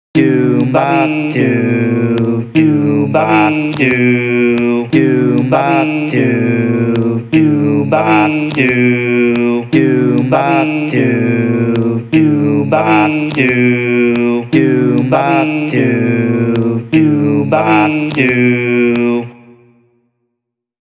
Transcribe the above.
Doom bop doo, doom bop doo, doom bop doo, doom bop doo, doom bop doo, doom bop doo, doom bop doo, doom bop doo.